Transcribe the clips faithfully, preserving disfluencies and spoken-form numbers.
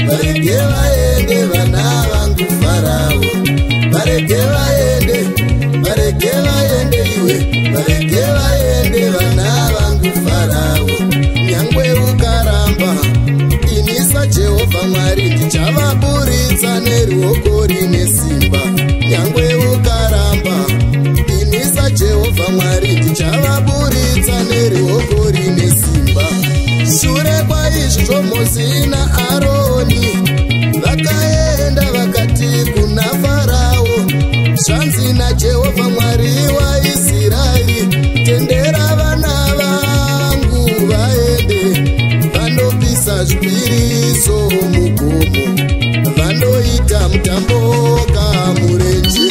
varege vaende vana vangu Pharaoh, varege vaende, varege vaende iwe, varege vaende vana vangu Pharaoh. Nyangwe ukaramba, inisa Jehovha Mwari ndichavaburitsa neruoko rine simba. Nyangwe ukaramba, inisa Jehovha Mwari ndichavaburitsa neruoko rine simba. Shure kwaizvo Mose naAroni vakaenda vakati kuna Pharaoh, zvanzi naJehovha Mwari waIsraeri, tendera vana vangu vaende vandopisa zvipiriso mugomo, vandoita mutambo kamurenje.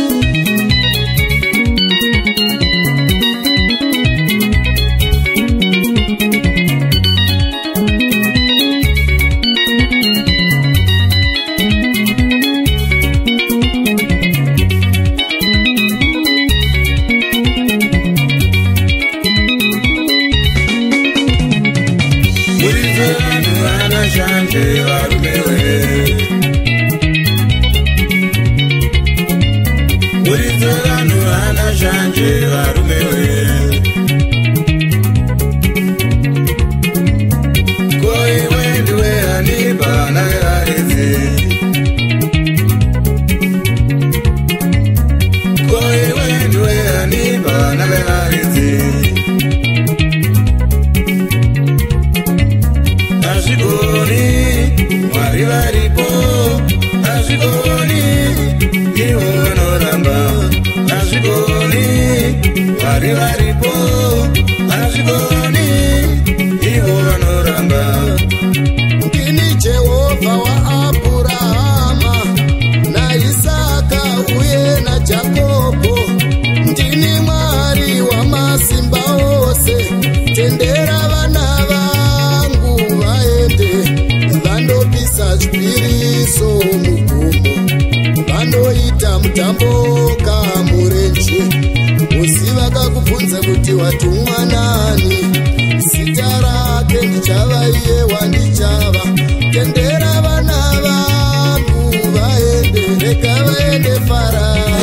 Mutambo kamurenje, Mose vakakubvunza kuti watumwa nani? Zita rake ndichava iye wandichava. Tendera vana vangu vaende, rega vaende Pharaoh,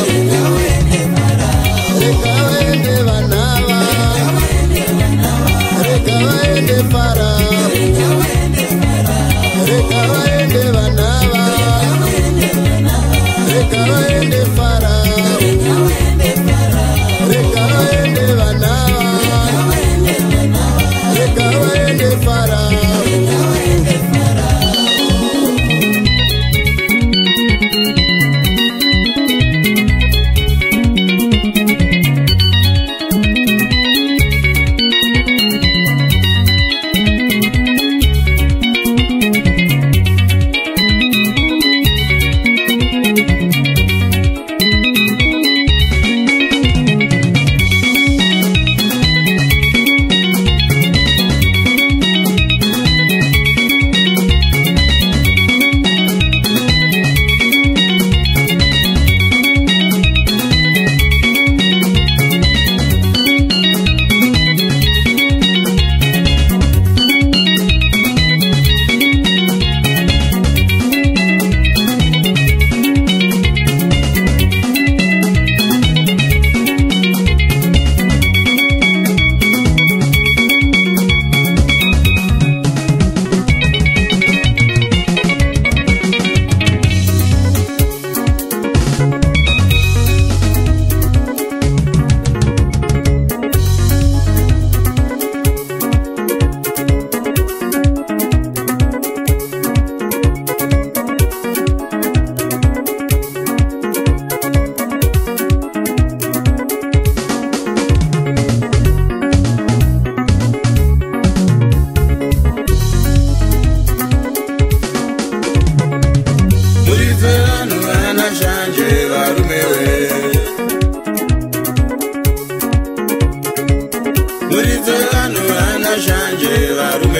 rega vaende vana vangu, rega vaende Pharaoh, rega vaende vana vangu, rega vaende Pharaoh, rega vaende vana vangu, rega vaende Pharaoh. Muridze vanhu vana shanje varume